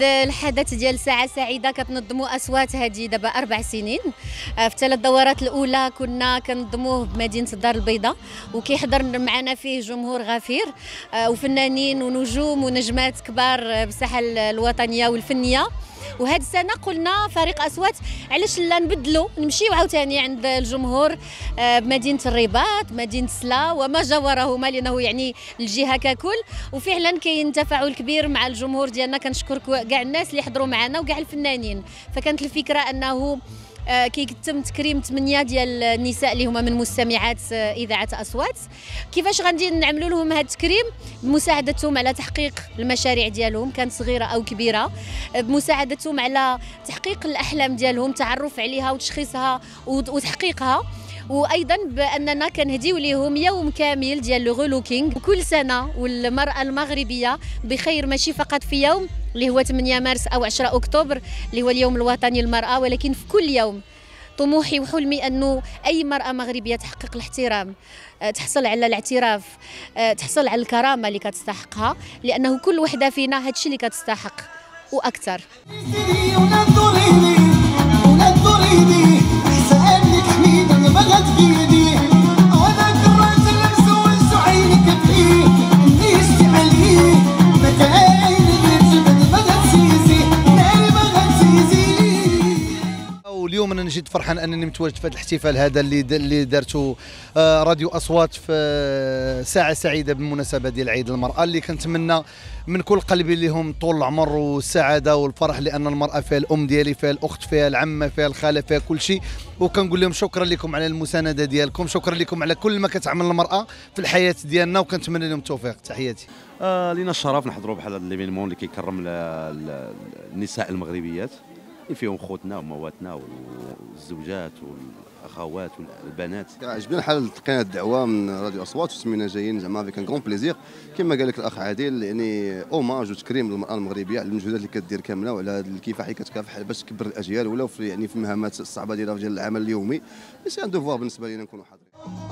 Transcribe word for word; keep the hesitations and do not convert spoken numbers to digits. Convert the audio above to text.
هذا الحدث ديال ساعة سعيدة كتنظموا أصوات هذه دابا أربع سنين. في ثلاث دورات الأولى كنا كنظموه بمدينة الدار البيضاء، وكيحضر معنا فيه جمهور غفير وفنانين ونجوم ونجمات كبار بالساحة الوطنية والفنية. وهذه السنه قلنا فريق اصوات علاش لا نبدلوا نمشيو عاوتاني عند الجمهور بمدينه الرباط، مدينه سلا وما جاورهما، لانه يعني الجهه ككل. وفعلا كاين تفاعل كبير مع الجمهور ديالنا. كنشكر كاع الناس اللي حضروا معنا وكاع الفنانين. فكانت الفكره انه كيتم تكريم ثمانيه ديال النساء اللي هما من مستمعات اذاعه اصوات. كيفاش غادي نعملوا لهم هذا التكريم؟ بمساعدتهم على تحقيق المشاريع ديالهم، كانت صغيره او كبيره، بمساعدتهم على تحقيق الاحلام ديالهم، تعرف عليها وتشخيصها وتحقيقها. وايضا باننا كنهديو لهم يوم كامل ديال لو غولوكينغ كل سنه، والمراه المغربيه بخير ماشي فقط في يوم اللي هو ثمانية مارس او عشرة اكتوبر اللي هو اليوم الوطني للمراه، ولكن في كل يوم. طموحي وحلمي انه اي مراه مغربيه تحقق الاحترام، تحصل على الاعتراف، تحصل على الكرامه اللي كتستحقها، لانه كل وحده فينا هادشي اللي كتستحق واكثر. اليوم انا جد فرحان انني متواجد في هذا الاحتفال هذا اللي اللي دارته راديو اصوات في ساعه سعيده بالمناسبه ديال عيد المراه، اللي كنتمنى من كل قلبي لهم طول العمر والسعاده والفرح، لان المراه فيها الام ديالي، فيها الاخت، فيها العمه، فيها الخاله، فيها كل شيء. وكنقول لهم شكرا لكم على المسانده ديالكم، شكرا لكم على كل ما كتعمل المراه في الحياه ديالنا، وكنتمنى لهم التوفيق. تحياتي. آه لينا الشرف نحضروا بحال هذا ليفينمون اللي كيكرم النساء المغربيات اللي فيهم خوتنا ومواتنا والزوجات والاخوات والبنات. عجبنا الحال لقينا الدعوه من راديو اصوات وسمينا جايين زعما افيك ان كرون بليزير، كما قال لك الاخ عادل، يعني اوماج وتكريم للمراه المغربيه على المجهودات اللي كدير كامله، وعلى الكفاح اللي كتكافح باش تكبر الاجيال، ولا في يعني في المهمات الصعبه ديالها ديال العمل اليومي. سي ان دوفوار بالنسبه لنا نكونوا حاضرين.